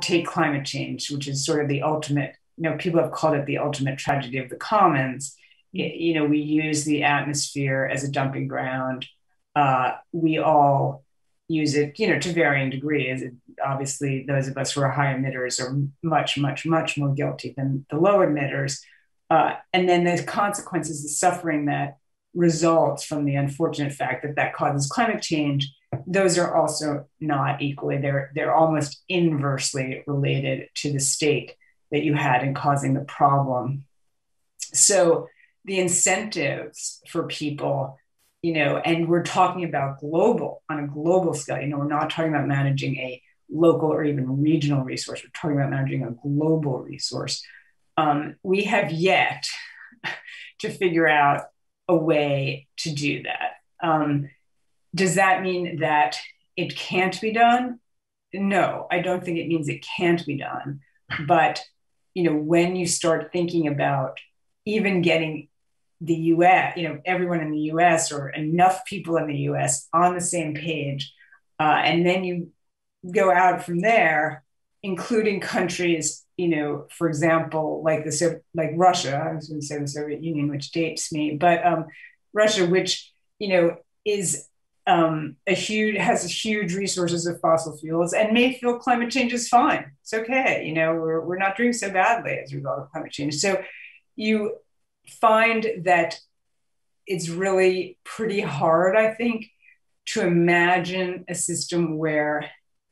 take climate change, which is sort of the ultimate, people have called it the ultimate tragedy of the commons. We use the atmosphere as a dumping ground. We all use it, to varying degrees. Obviously, those of us who are high emitters are much, much, much more guilty than the low emitters. And then the consequences, the suffering that results from the unfortunate fact that that causes climate change, those are also not equally. They're almost inversely related to the state that you had in causing the problem. So the incentives for people, and we're talking about on a global scale, we're not talking about managing a local or even regional resource. We're talking about managing a global resource. We have yet to figure out a way to do that. Does that mean that it can't be done? No, I don't think it means it can't be done. But, when you start thinking about even getting the US, everyone in the US or enough people in the US on the same page, and then you go out from there, including countries, for example, like Russia. I was going to say the Soviet Union, which dates me, but Russia, which is has huge resources of fossil fuels and may feel climate change is fine. It's okay. We're not doing so badly as a result of climate change. So you find that it's really pretty hard, I think, to imagine a system where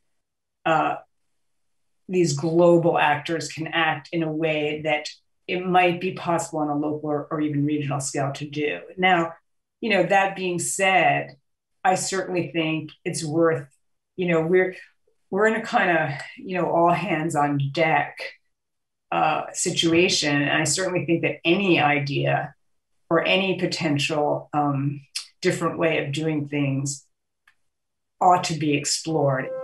these global actors can act in a way that it might be possible on a local or even regional scale to do. Now, that being said, I certainly think it's worth, we're in a kind of, all hands on deck situation. And I certainly think that any idea or any potential different way of doing things ought to be explored.